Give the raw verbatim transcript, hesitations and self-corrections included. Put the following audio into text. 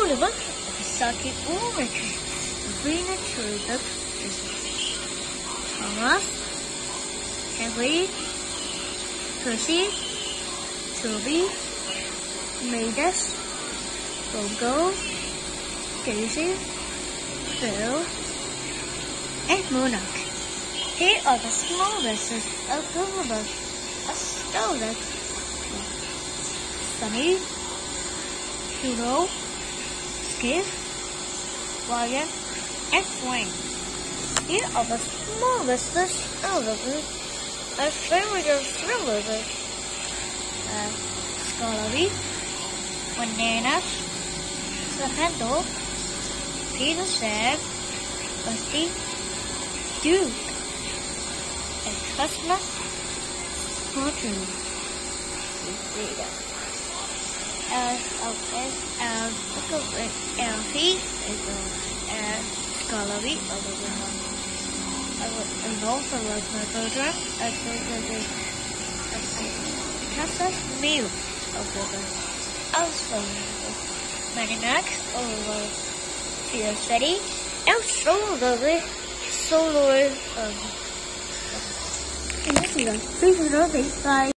Oliver, Saki Ulrich, Sabrina Cherubim, Thomas, Henry, Percy, Toby, Mavis, Bongo, Daisy, Phil, and Monarch. Here are the small vessels of Oliver, a stolen. Sunny, Hero, Skip, Ryan, and Wayne. Here are the smallest Oliver, a favorite of Oliver, uh, Scholarly, Bananas, the Handle, Peter Sam, Rusty, Duke, and Christmas, Fortune. And and and and he is and scholarly of the woman. And also like my children, I think that they Kansas meal of the also many max over Fear City and solo solo um. Please love it. Bye.